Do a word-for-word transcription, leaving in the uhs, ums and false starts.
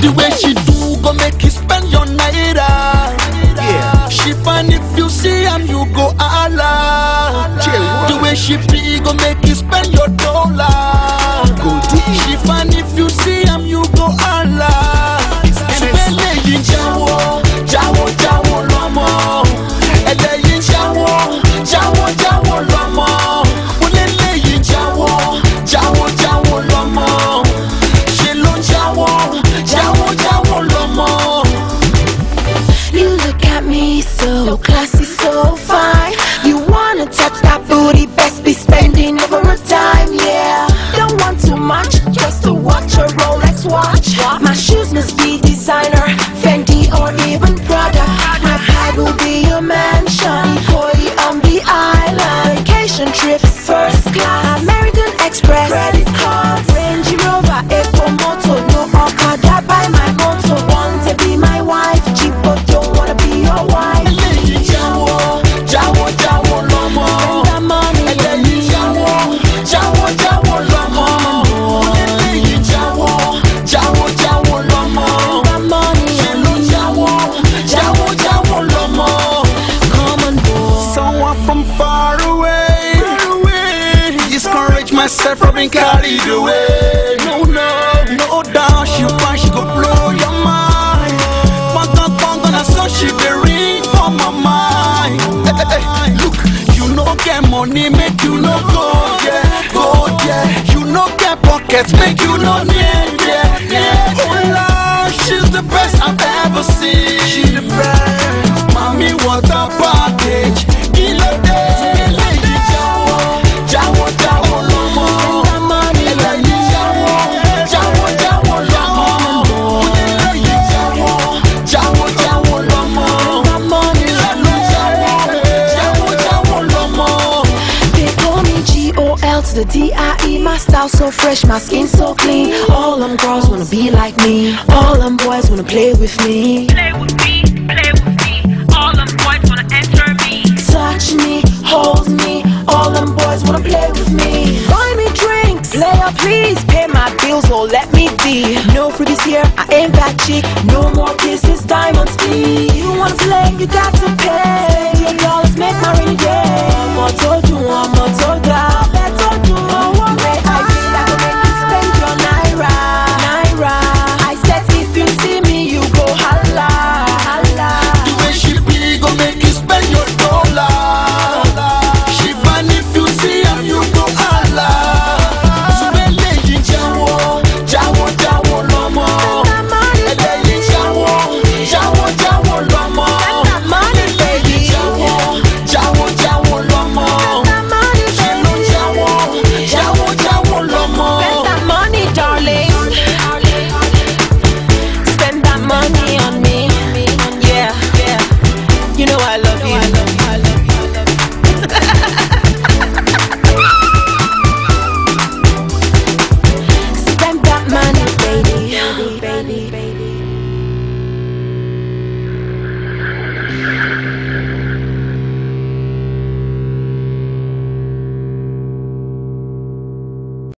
The way she do go make you spend your night out. Yeah. She fine if you see am you go Allah. The way she be go make you spend your dollar. Go deep. She fine if you see am you go Allah. Eleyin jawo, jawo jawo lomo. Eleyin jawo, jawo jawo lomo. Eleyin jawo, jawo jawo lomo. Shelon jawo, jawo jawo lomo. You look at me so classy, so fine. You wanna touch that booty, best be spending over a time, yeah. Don't want too much, just to watch a Rolex watch. My shoes must be designer, Fendi or even Prada. My pride will be your mansion, boy on the island. Vacation trips, first class, American Express, credit cards, Range Rover, Eco Moto, no Okada by my moto. Want to be my wife, cheap but don't wanna be your wife. Eleyin jawo, jawo jawo lomo. Spend that money on me. Jawo, jawo jawo lomo. Eleyin jawo, jawo jawo lomo. Spend that money on Shelon me. jawo, jawo jawo lomo. Come on, boy. Someone from far away, far away. Discourage myself from being carried away. No, no, no doubt she find she go blow your mind. Panga panga na so she be ring for my mind. Hey, hey, hey, look, you no get money, make you no go yeah, go yeah. You no get pockets, make you no near yeah, yeah. Oh Lord, she's the best I've ever seen. She's the best. Mommy, what a package. Kilo day, eleyin jawo, jawo jawo lomo. Spend that money on me. Eleyin jawo, jawo jawo lomo. Eleyin jawo, jawo jawo lomo. Spend that money on me. Jawo jawo lomo. They call me G O L to the D I E. My style so fresh, my skin so clean. All them girls wanna be like me. All them boys wanna play with me. Play with me, play with me. All them boys wanna enter me. Touch me, hold me. All them boys wanna play with me. Buy me drinks, player please. Pay my bills or let me be. No freebies here, I ain't that chick. No more kisses, diamonds be. You wanna play, you got to pay. Spend your dollars, make my rainy day. I'm told you, I'm told you. I bet told you, I want